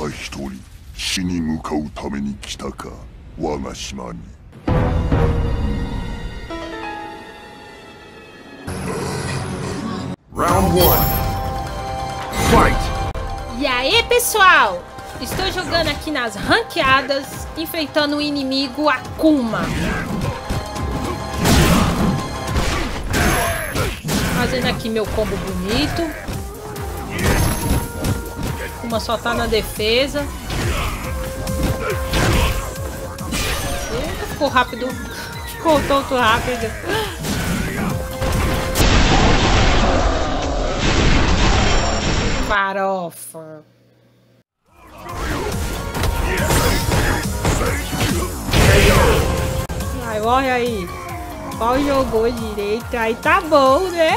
一人死に向かうために来たか、我が島に。 Round 1. Fight! E aí, pessoal? Estou jogando aqui nas ranqueadas, enfrentando o inimigo Akuma. Fazendo aqui meu combo bonito. Akuma só tá na defesa. Eita, ficou rápido. Ficou tonto rápido. Farofa. Vai, morre aí. Qual jogou direito? Aí tá bom, né?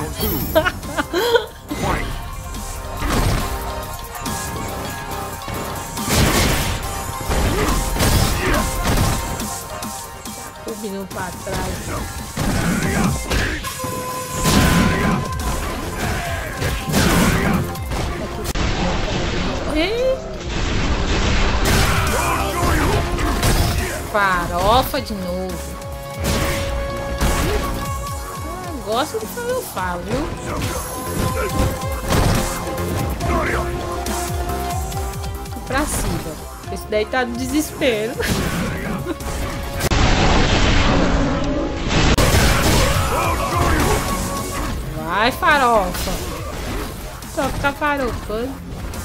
Subindo pra trás. Farofa de novo. Gosto de farofar, viu? Pra cima. Esse daí tá no desespero. Vai, farofa. Só ficar farofando.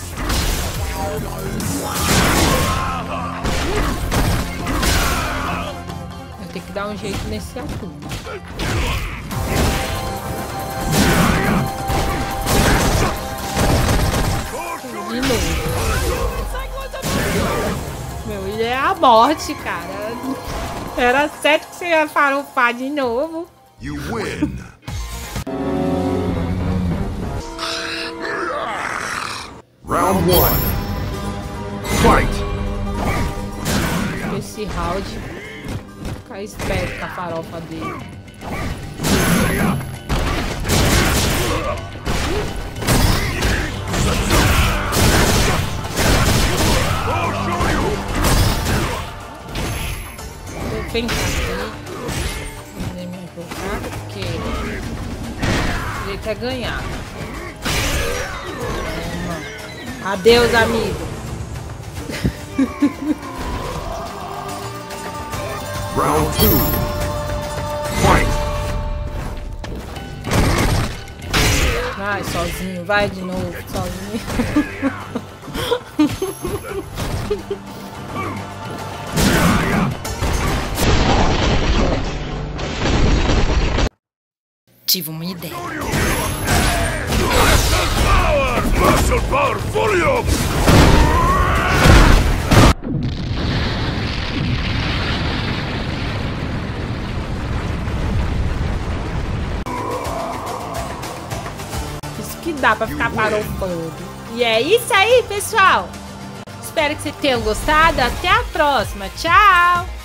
Tem que dar um jeito nesse Akuma. De novo. Meu, ele é a morte, cara. Era certo que você ia farofar de novo. You win. Round 1. Fight! Esse round. Ficar esperto com a farofa dele. Vou tentar aqui. Não me jogar porque o jeito é ganhar. Adeus, amigo. Round 2. Fight! Vai, sozinho, vai de novo, sozinho. Tive uma ideia. Isso que dá pra ficar farofando. E é isso aí, pessoal. Espero que vocês tenham gostado. Até a próxima. Tchau!